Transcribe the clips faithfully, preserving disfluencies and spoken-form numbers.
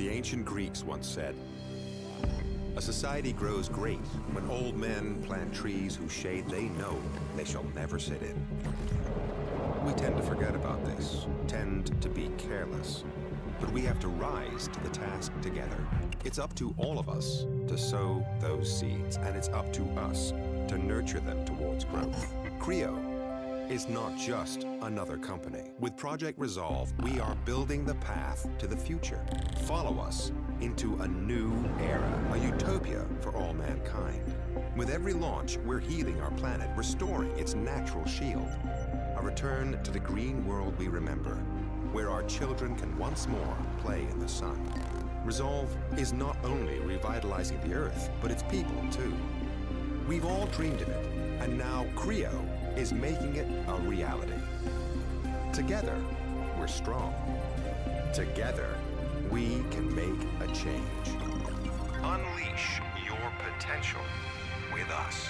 The ancient Greeks once said, "A society grows great when old men plant trees whose shade they know they shall never sit in." We tend to forget about this, tend to be careless, but we have to rise to the task together. It's up to all of us to sow those seeds, and it's up to us to nurture them towards growth. Creo is not just another company. With Project Resolve, we are building the path to the future. Follow us into a new era, a utopia for all mankind. With every launch, we're healing our planet, restoring its natural shield. A return to the green world we remember, where our children can once more play in the sun. Resolve is not only revitalizing the Earth, but its people too. We've all dreamed of it, and now Creo is making it a reality. Together, we're strong. Together, we can make a change. Unleash your potential with us.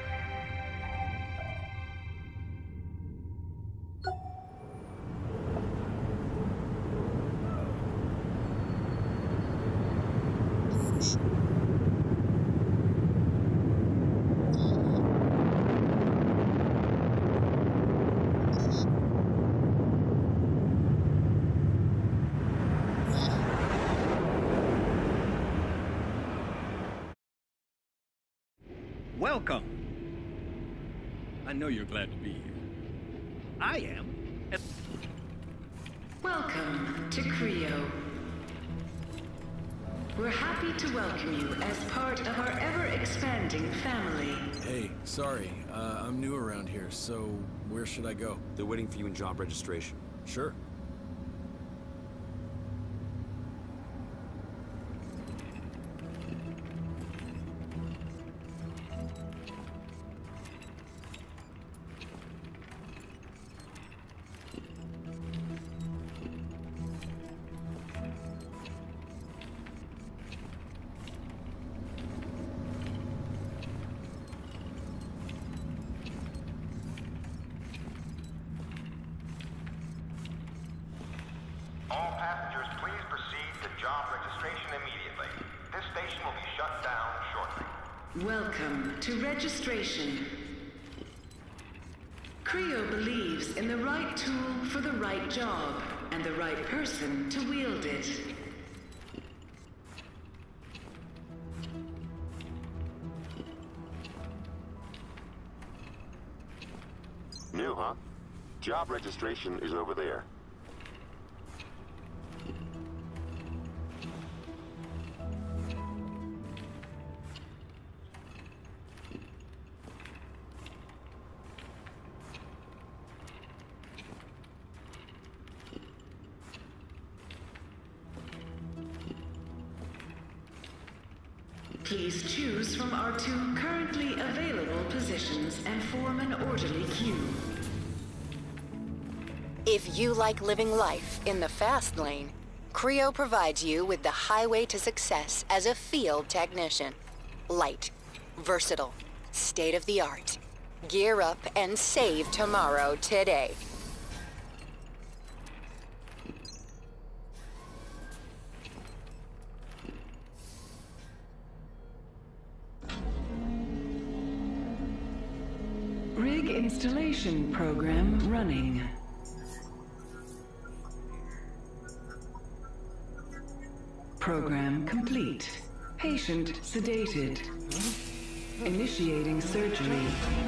Welcome! I know you're glad to be here. I am. Welcome to Creo. We're happy to welcome you as part of our ever-expanding family. Hey, sorry, uh, I'm new around here, so where should I go? They're waiting for you in job registration. Sure. All passengers, please proceed to job registration immediately. This station will be shut down shortly. Welcome to registration. Creo believes in the right tool for the right job, and the right person to wield it. New, huh? Job registration is over there. Please choose from our two currently available positions and form an orderly queue. If you like living life in the fast lane, Creo provides you with the highway to success as a field technician. Light, versatile, state-of-the-art. Gear up and save tomorrow today. Rig installation program running. Program complete. Patient sedated. Initiating surgery.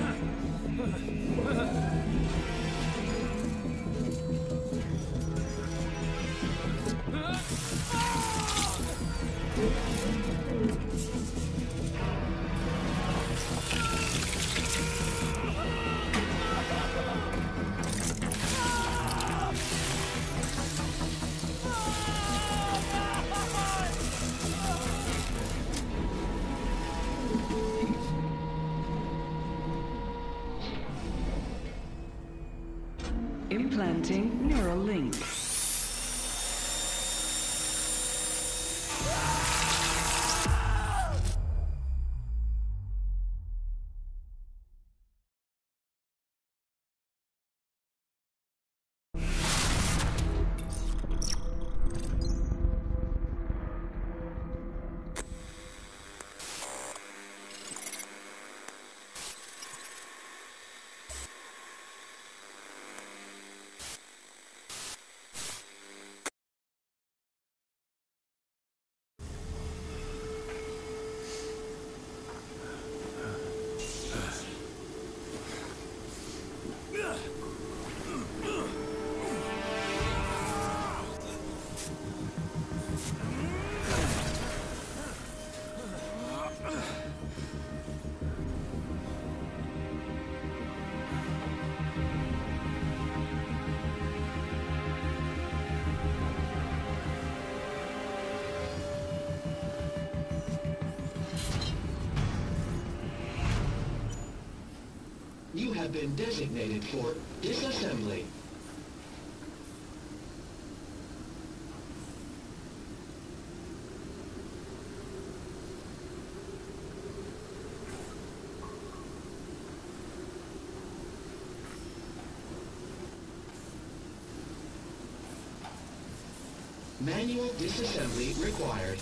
Implanting neural link. have been designated for disassembly. Manual disassembly required.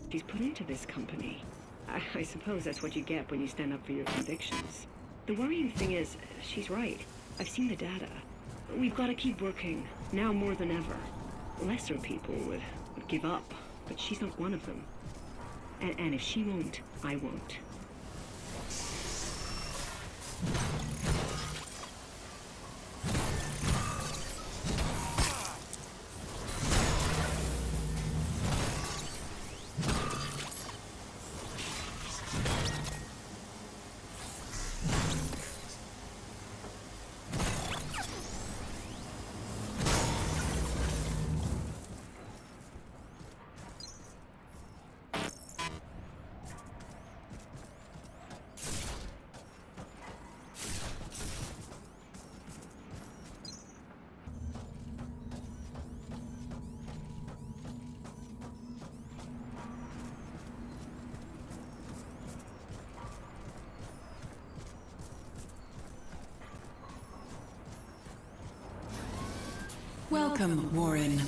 she's put into this company. I, I suppose that's what you get when you stand up for your convictions. The worrying thing is, she's right. I've seen the data. We've got to keep working, now more than ever. Lesser people would, would give up, but she's not one of them. And, and if she won't, I won't. Welcome, Warren.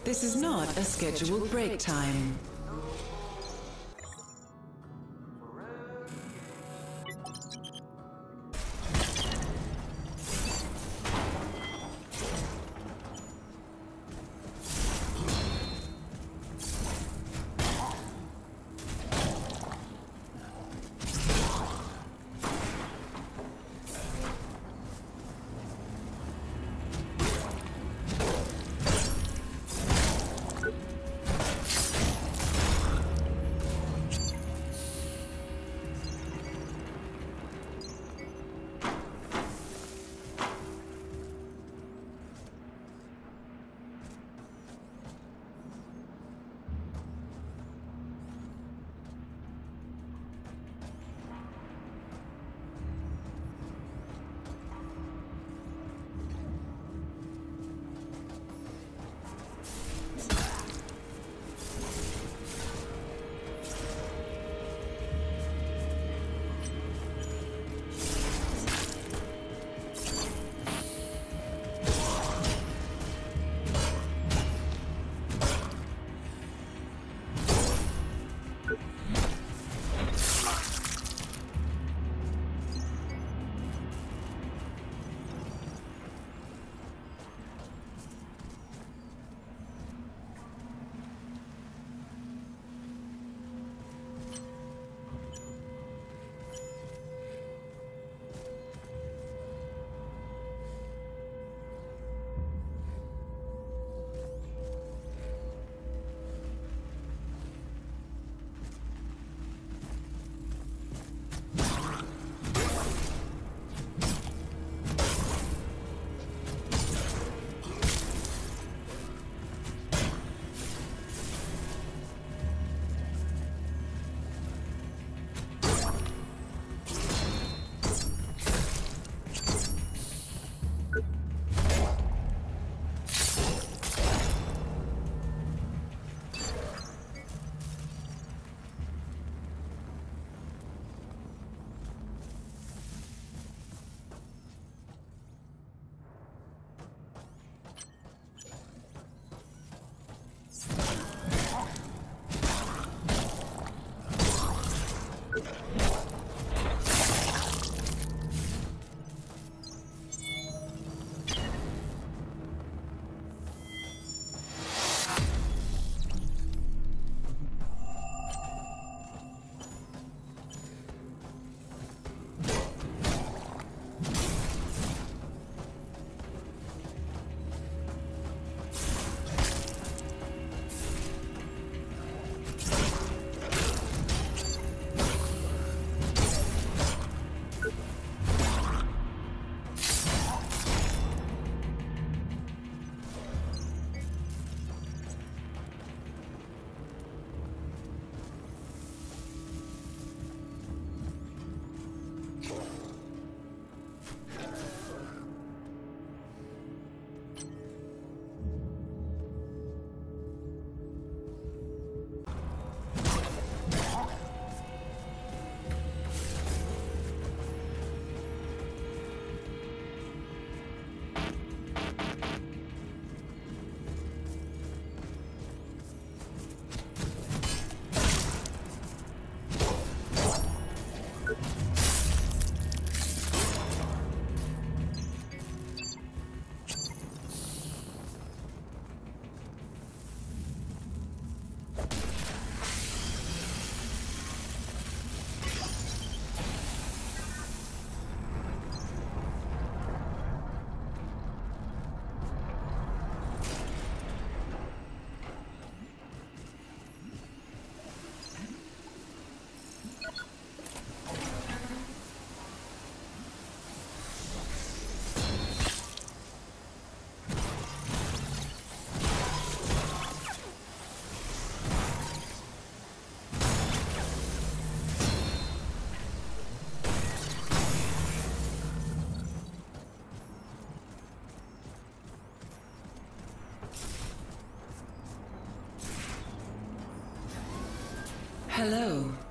This is not a scheduled break time. Hello.